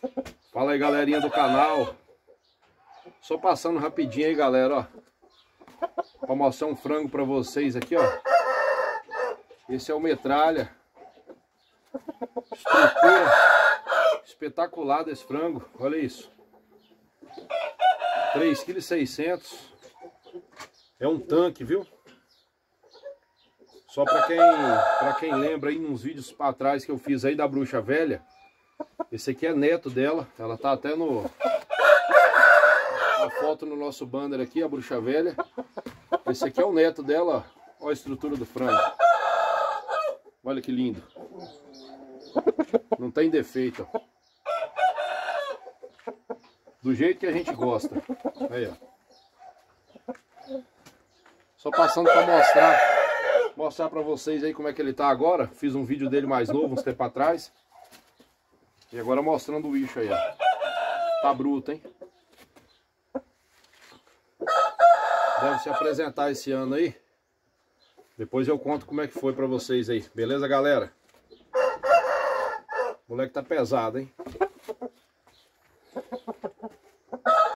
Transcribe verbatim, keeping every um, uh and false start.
Fala aí, galerinha do canal. Só passando rapidinho aí, galera, ó, pra mostrar um frango pra vocês aqui, ó. Esse é o metralha. Estrutura espetacular desse frango. Olha isso. três quilos e seiscentos. É um tanque, viu? Só pra quem, pra quem lembra aí, uns vídeos pra trás que eu fiz aí da bruxa velha. Esse aqui é neto dela. Ela tá até no... a foto no nosso banner aqui, a bruxa velha. Esse aqui é o neto dela, ó. Olha a estrutura do frango. Olha que lindo. Não tem defeito, ó. Do jeito que a gente gosta. Aí, ó. Só passando para mostrar mostrar para vocês aí como é que ele tá agora. Fiz um vídeo dele mais novo, uns tempo atrás. E agora mostrando o bicho aí, ó. Tá bruto, hein? Deve se apresentar esse ano aí. Depois eu conto como é que foi para vocês aí. Beleza, galera? O moleque tá pesado, hein?